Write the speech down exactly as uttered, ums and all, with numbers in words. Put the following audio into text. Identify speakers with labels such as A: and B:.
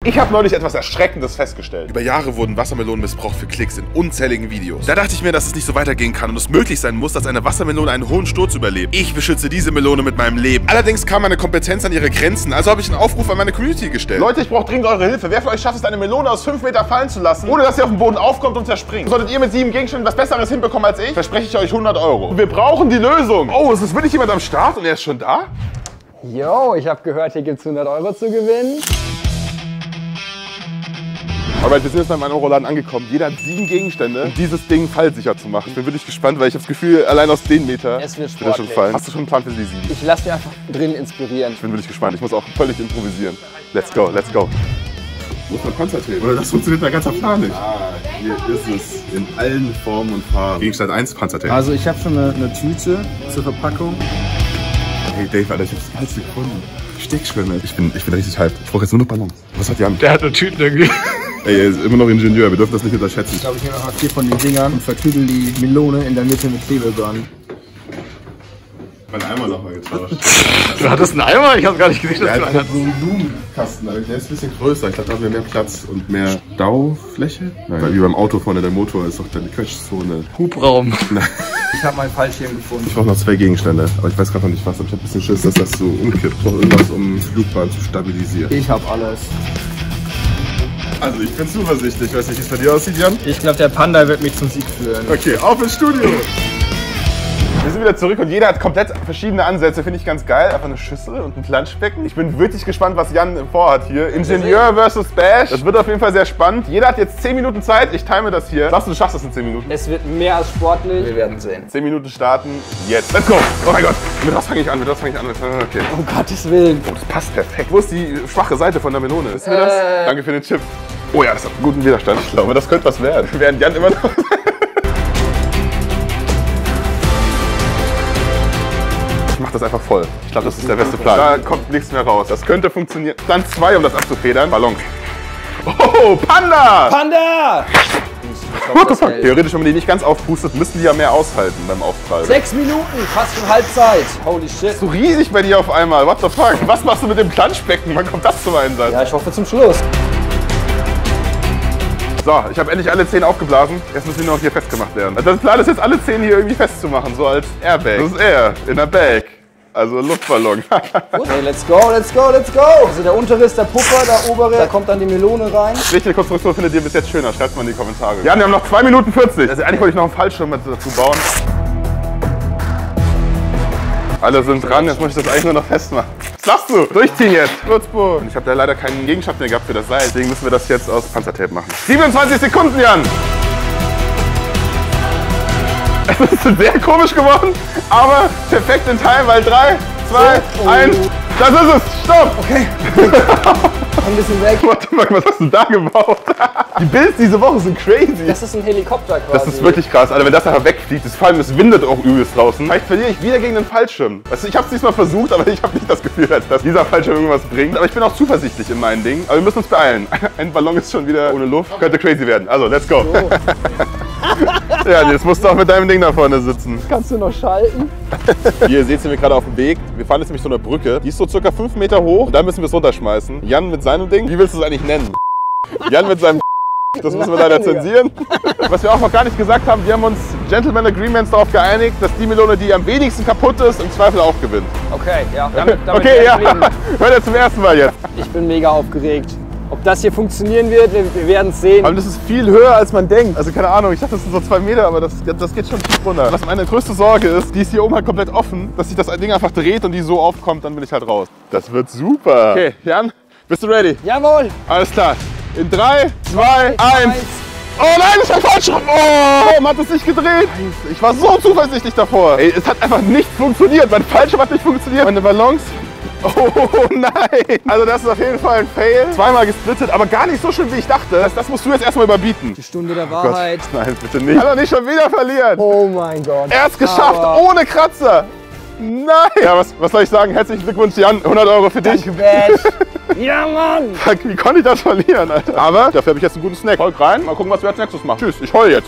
A: Ich habe neulich etwas Erschreckendes festgestellt.
B: Über Jahre wurden Wassermelonen missbraucht für Klicks in unzähligen Videos. Da dachte ich mir, dass es nicht so weitergehen kann und es möglich sein muss, dass eine Wassermelone einen hohen Sturz überlebt. Ich beschütze diese Melone mit meinem Leben. Allerdings kam meine Kompetenz an ihre Grenzen, also habe ich einen Aufruf an meine Community gestellt.
A: Leute, ich brauche dringend eure Hilfe. Wer von euch schafft es, eine Melone aus fünf Meter fallen zu lassen, ohne dass sie auf den Boden aufkommt und zerspringt? Solltet ihr mit sieben Gegenständen was Besseres hinbekommen als ich, verspreche ich euch hundert Euro. Und wir brauchen die Lösung. Oh, es ist wirklich jemand am Start und er ist schon da?
C: Jo, ich habe gehört, hier gibt's hundert Euro zu gewinnen.
A: Alright, wir sind jetzt beim Euro-Laden angekommen. Jeder hat sieben Gegenstände, um dieses Ding fallsicher zu machen. Ich bin wirklich gespannt, weil ich habe das Gefühl, allein aus den Meter
C: es wird
A: wird er schon fallen. Hast du schon einen Plan für die sieben?
C: Ich lasse mich einfach drin inspirieren.
A: Ich bin wirklich gespannt. Ich muss auch völlig improvisieren. Let's go, let's go. Wo ist mein Panzertape? Oder das funktioniert mein ganzer Plan nicht. Ah, hier ist es. In allen Formen und Farben. Gegenstand eins, Panzertape.
C: Also ich habe schon eine, eine Tüte zur Verpackung.
A: Hey Dave, Alter, ich hab's alles gefunden. Steckschwämme. Ich bin, ich bin richtig hyped. Ich brauche jetzt nur noch Ballons. Was hat Jan?
D: Der hat nur Tüten irgendwie.
A: Ey, er ist immer noch Ingenieur. Wir dürfen das nicht unterschätzen.
C: Ich glaube, ich nehme einfach vier von den Dingern und vertüdel die Melone in der Mitte mit Klebeband.
A: Mein Eimer nochmal getauscht.
D: Du hattest einen Eimer? Ich hab's gar nicht gesehen, dass
A: Ja,
D: du
A: ich
D: einen
A: hab so einen Blumenkasten, aber der ist ein bisschen größer. Ich glaube, da haben wir mehr Platz und mehr Staufläche. Nein, weil wie beim Auto vorne, der Motor ist doch eine Quetschzone.
D: Hubraum.
C: Ich habe meinen Fallschirm gefunden.
A: Ich brauche noch zwei Gegenstände, aber ich weiß gerade noch nicht was. Aber ich habe ein bisschen Schiss, dass das so umkippt. Ich brauche irgendwas, um die Flugbahn zu stabilisieren.
C: Ich habe alles.
A: Also ich bin zuversichtlich. Ich weiß nicht, wie es bei dir aussieht, Jan.
C: Ich glaube, der Panda wird mich zum Sieg führen.
A: Okay, auf ins Studio! Wir sind wieder zurück und jeder hat komplett verschiedene Ansätze. Finde ich ganz geil. Einfach eine Schüssel und ein Planschbecken. Ich bin wirklich gespannt, was Jan vorhat hier. Ingenieur versus Bash. Das wird auf jeden Fall sehr spannend. Jeder hat jetzt zehn Minuten Zeit. Ich time das hier. Glaubst du, du schaffst das in zehn Minuten?
C: Es wird mehr als sportlich. Wir werden sehen.
A: zehn Minuten starten. Jetzt. Let's go! Oh mein Gott. Mit was fange ich an? Mit was fange ich an? Okay.
C: Um Gottes Willen.
A: Oh, das passt perfekt. Wo ist die schwache Seite von der Melone? Wissen wir das?
C: Äh.
A: Danke für den Tipp. Oh ja, das hat einen guten Widerstand. Ich glaube, das könnte was werden. Während Jan immer noch... Ich mach das einfach voll. Ich glaube, das ist der beste Plan. Da kommt nichts mehr raus. Das könnte funktionieren. Dann zwei, um das abzufedern. Ballons. Oh, Panda!
C: Panda!
A: Theoretisch, wenn man die nicht ganz aufpustet, müssten die ja mehr aushalten beim Aufprall.
C: Sechs Minuten, fast schon Halbzeit. Holy shit.
A: So riesig bei dir auf einmal. What the fuck? Was machst du mit dem Planschbecken? Wann kommt das zum Einsatz?
C: Ja, ich hoffe zum Schluss.
A: So, ich habe endlich alle zehn aufgeblasen. Jetzt müssen die nur noch hier festgemacht werden. Also der Plan ist jetzt, alle zehn hier irgendwie festzumachen, so als Airbag. Das ist Air in der Bag. Also Luftballon.
C: Okay, let's go, let's go, let's go. Also der untere ist der Puffer, der obere, da kommt dann die Melone rein.
A: Welche Konstruktion findet ihr bis jetzt schöner? Schreibt mal in die Kommentare. Ja, wir haben noch zwei Minuten vierzig. Also eigentlich wollte ich noch einen Fallschirm dazu bauen. Alle sind dran, jetzt muss ich das eigentlich nur noch festmachen. Was machst du? Durchziehen jetzt. Würzburg. Ich habe da leider keinen Gegenstand mehr gehabt für das Seil. Deswegen müssen wir das jetzt aus Panzertape machen. siebenundzwanzig Sekunden, Jan. Es ist sehr komisch geworden, aber perfekt in Time, weil drei, zwei, eins, das ist es. Stopp.
C: Okay. Ein bisschen weg.
A: Warte mal, was hast du da gebaut? Die Builds diese Woche sind crazy.
C: Das ist ein Helikopter quasi.
A: Das ist wirklich krass, Alter. Wenn das nachher wegfliegt, das vor allem, es windet auch übelst draußen. Vielleicht verliere ich wieder gegen den Fallschirm. Weißt du, ich habe es diesmal versucht, aber ich habe nicht das Gefühl, dass dieser Fallschirm irgendwas bringt. Aber ich bin auch zuversichtlich in meinen Dingen. Aber wir müssen uns beeilen. Ein Ballon ist schon wieder ohne Luft. Könnte crazy werden. Also, let's go.
C: So.
A: Ja, jetzt musst du auch mit deinem Ding da vorne sitzen.
C: Kannst du noch schalten?
A: Hier seht ihr mir gerade auf dem Weg. Wir fahren jetzt nämlich so eine Brücke. Die ist so circa fünf Meter hoch. Und da müssen wir es runterschmeißen. Jan mit seinem Ding. Wie willst du es eigentlich nennen? Jan mit seinem Das müssen wir leider zensieren. Was wir auch noch gar nicht gesagt haben, wir haben uns Gentleman Agreements darauf geeinigt, dass die Melone, die am wenigsten kaputt ist, im Zweifel auch gewinnt.
C: Okay, ja. Damit, damit
A: okay, ja.
C: leben.
A: Hört ihr zum ersten Mal jetzt.
C: Ich bin mega aufgeregt. Ob das hier funktionieren wird, wir, wir werden es sehen.
A: Aber das ist viel höher, als man denkt. Also keine Ahnung, ich dachte, das sind so zwei Meter, aber das, das geht schon tief runter. Was meine größte Sorge ist, die ist hier oben halt komplett offen, dass sich das Ding einfach dreht und die so aufkommt, dann bin ich halt raus. Das wird super. Okay, Jan, bist du ready?
C: Jawohl.
A: Alles klar. In drei, zwei, eins. Oh nein, das war falsch rum. Oh, warum hat es sich gedreht? Ich war so zuversichtlich davor. Ey, es hat einfach nicht funktioniert. Mein Fallschirm hat nicht funktioniert. Meine Ballons. Oh nein! Also das ist auf jeden Fall ein Fail. Zweimal gesplittet, aber gar nicht so schlimm, wie ich dachte. Das, das musst du jetzt erstmal überbieten.
C: Die Stunde der Wahrheit.
A: Gott. Nein, bitte nicht. Kann doch nicht schon wieder verlieren.
C: Oh mein Gott.
A: Er hat es geschafft,
C: aber
A: ohne Kratzer. Nein! Ja, was, was soll ich sagen? Herzlichen Glückwunsch, Jan. hundert Euro für dich.
C: Danke, Bash. Ja, Mann!
A: Wie konnte ich das verlieren, Alter? Aber dafür habe ich jetzt einen guten Snack. Volk rein, mal gucken, was wir als nächstes machen. Tschüss, ich heul jetzt.